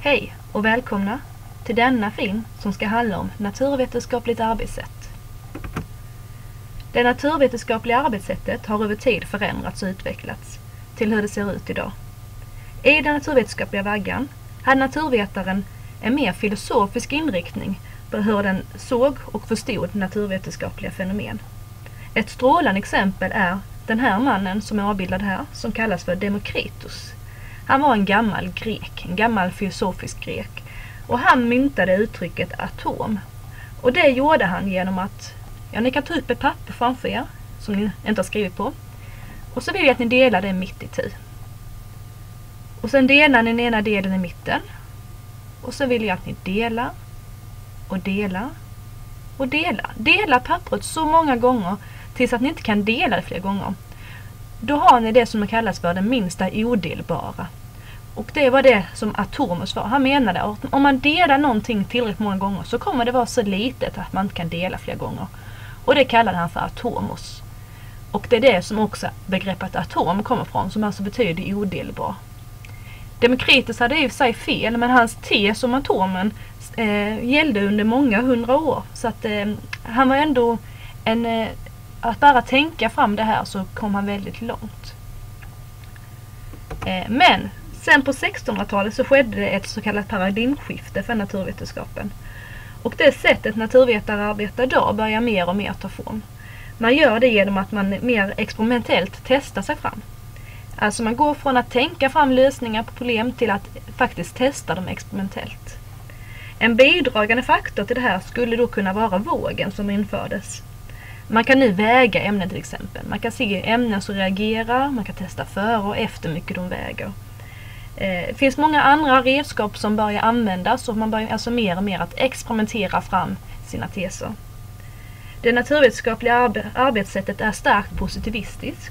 Hej och välkomna till denna film som ska handla om naturvetenskapligt arbetssätt. Det naturvetenskapliga arbetssättet har över tid förändrats och utvecklats till hur det ser ut idag. I den naturvetenskapliga vaggan hade naturvetaren en mer filosofisk inriktning på hur den såg och förstod naturvetenskapliga fenomen. Ett strålande exempel är den här mannen som är avbildad här, som kallas för Demokritos. Han var en gammal filosofisk grek, och han myntade uttrycket atom. Och det gjorde han genom att, ni kan ta upp ett papper framför er som ni inte har skrivit på, och så vill jag att ni delar det mitt i tu. Och sen delar ni den ena delen i mitten, och så vill jag att ni delar och delar och delar. Dela pappret så många gånger tills att ni inte kan dela det fler gånger. Då har ni det som kallas för den minsta odelbara. Och det var det som Atomos var. Han menade att om man delar någonting tillräckligt många gånger så kommer det vara så litet att man inte kan dela fler gånger. Och det kallade han för Atomos. Och det är det som också begreppet atom kommer från, som alltså betyder odelbar. Demokritos hade i sig fel, men hans tes om atomen gällde under många hundra år. Så att han var ändå att bara tänka fram det här så kom han väldigt långt. Men sen på 1600-talet så skedde det ett så kallat paradigmskifte för naturvetenskapen. Och det sättet naturvetare arbetar idag börjar mer och mer ta form. Man gör det genom att man mer experimentellt testar sig fram. Alltså man går från att tänka fram lösningar på problem till att faktiskt testa dem experimentellt. En bidragande faktor till det här skulle då kunna vara vågen som infördes. Man kan nu väga ämnen till exempel. Man kan se ämnen som reagerar, man kan testa före och efter mycket de väger. Det finns många andra redskap som börjar användas, och man börjar alltså mer och mer att experimentera fram sina teser. Det naturvetenskapliga arbetssättet är starkt positivistiskt.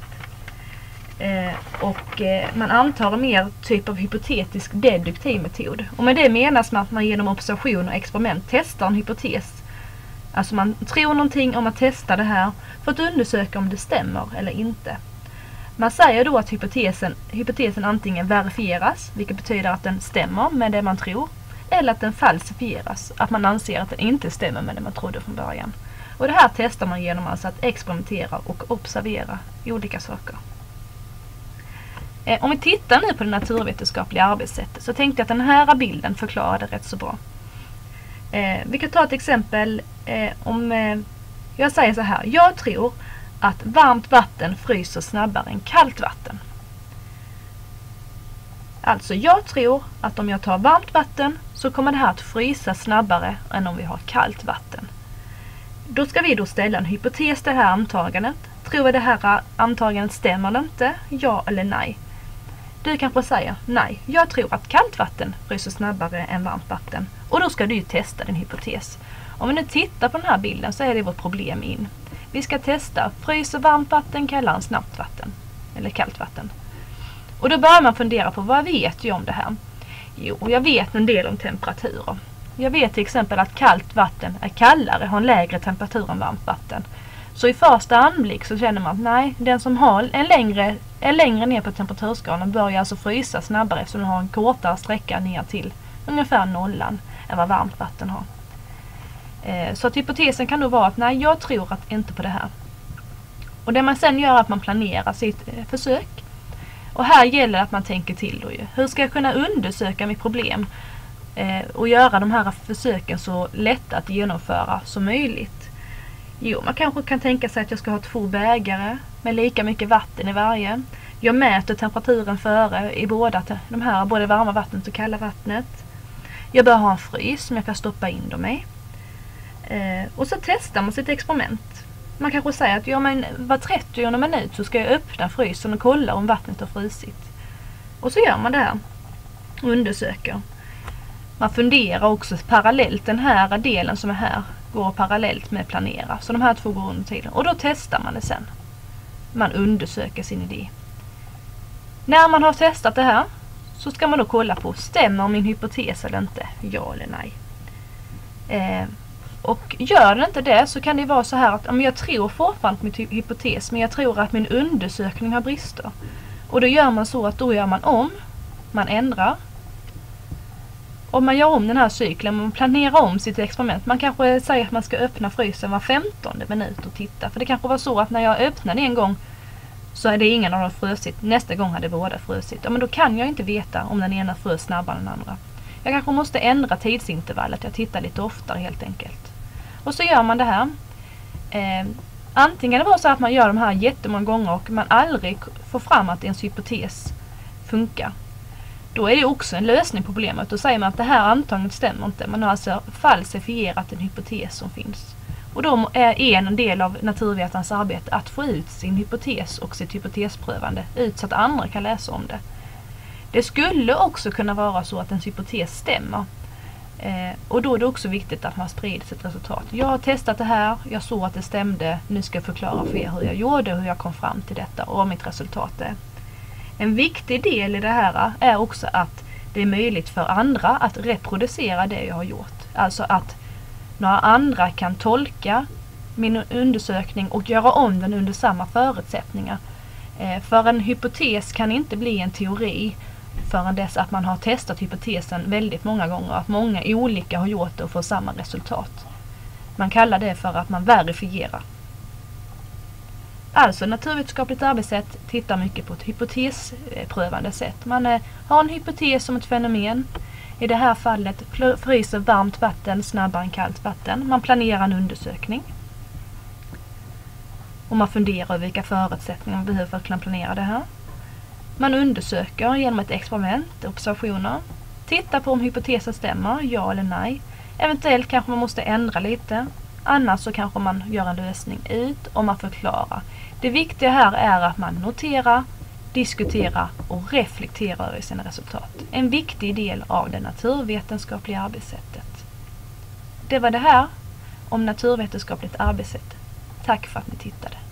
Och man antar en mer typ av hypotetisk deduktiv metod. Och med det menas att man genom observation och experiment testar en hypotes. Alltså man tror någonting om att testa det här för att undersöka om det stämmer eller inte. Man säger då att hypotesen antingen verifieras, vilket betyder att den stämmer med det man tror, eller att den falsifieras, att man anser att den inte stämmer med det man trodde från början. Och det här testar man genom alltså att experimentera och observera olika saker. Om vi tittar nu på det naturvetenskapliga arbetssättet så tänkte jag att den här bilden förklarade rätt så bra. Vi kan ta ett exempel om jag säger så här: jag tror att varmt vatten fryser snabbare än kallt vatten. Alltså jag tror att om jag tar varmt vatten så kommer det här att frysa snabbare än om vi har kallt vatten. Då ska vi ställa en hypotes till det här antagandet. Tror vi det här antagandet stämmer eller inte? Ja eller nej? Du kanske säger nej, jag tror att kallt vatten fryser snabbare än varmt vatten. Och då ska du testa din hypotes. Om vi nu tittar på den här bilden så är det vårt problem in. Vi ska testa, fryser varmt vatten, kallar han snabbt vatten? Eller kallt vatten? Och då börjar man fundera på, vad vet jag om det här? Jo, jag vet en del om temperaturer. Jag vet till exempel att kallt vatten är kallare, har en lägre temperatur än varmt vatten. Så i första anblick så känner man att nej, den som har är längre ner på temperaturskalan börjar alltså frysa snabbare, eftersom den har en kortare sträcka ner till ungefär nollan än vad varmt vatten har. Så att hypotesen kan då vara att nej, jag tror att inte på det här. Och det man sen gör är att man planerar sitt försök. Och här gäller det att man tänker till då ju. Hur ska jag kunna undersöka mitt problem och göra de här försöken så lätta att genomföra som möjligt? Jo, man kanske kan tänka sig att jag ska ha 2 bägare med lika mycket vatten i varje. Jag mäter temperaturen före i båda de här, både varma vattnet och kalla vattnet. Jag bör ha en frys som jag kan stoppa in dem i. Och så testar man sitt experiment. Man kanske säger att var 30 minut så ska jag öppna frysen och kolla om vattnet har frusit. Och så gör man det här och undersöker. Man funderar också parallellt, den här delen som är här går parallellt med planera. Så de här 2 går under tiden. Och då testar man det sen. Man undersöker sin idé. När man har testat det här så ska man då kolla på, stämmer min hypotes eller inte? Ja eller nej? Och gör den inte det så kan det vara så här att jag tror fortfarande på min hypotes, men jag tror att min undersökning har brister. Och då gör man så att då gör man om, man ändrar om man gör om den här cykeln, man planerar om sitt experiment. Man kanske säger att man ska öppna frysen var 15:e minut och titta. För det kanske var så att när jag öppnade en gång så är det ingen av dem frusit. Nästa gång hade båda frusit. Ja, men då kan jag inte veta om den ena frös snabbare än den andra. Jag kanske måste ändra tidsintervallet. Jag tittar lite oftare helt enkelt. Och så gör man det här. Antingen det var så att man gör de här jättemånga gånger och man aldrig får fram att ens hypotes funkar. Då är det också en lösning på problemet. Då säger man att det här antagandet stämmer inte. Man har alltså falsifierat en hypotes som finns. Och då är en del av naturvetarens arbete att få ut sin hypotes och sitt hypotesprövande ut så att andra kan läsa om det. Det skulle också kunna vara så att en hypotes stämmer. Och då är det också viktigt att man sprider sitt resultat. Jag har testat det här, jag såg att det stämde. Nu ska jag förklara för er hur jag gjorde och hur jag kom fram till detta och vad mitt resultat är. En viktig del i det här är också att det är möjligt för andra att reproducera det jag har gjort. Alltså att några andra kan tolka min undersökning och göra om den under samma förutsättningar. För en hypotes kan inte bli en teori förrän dess att man har testat hypotesen väldigt många gånger. Att många olika har gjort det och får samma resultat. Man kallar det för att man verifierar. Alltså naturvetenskapligt arbetssätt tittar mycket på ett hypotesprövande sätt. Man har en hypotes som ett fenomen. I det här fallet fryser varmt vatten snabbare än kallt vatten. Man planerar en undersökning. Och man funderar över vilka förutsättningar man behöver för att kunna planera det här. Man undersöker genom ett experiment, observationer. Tittar på om hypotesen stämmer, ja eller nej. Eventuellt kanske man måste ändra lite. Annars så kanske man gör en lösning ut och man förklarar. Det viktiga här är att man noterar, diskuterar och reflekterar över sina resultat. En viktig del av det naturvetenskapliga arbetssättet. Det var det här om naturvetenskapligt arbetssätt. Tack för att ni tittade.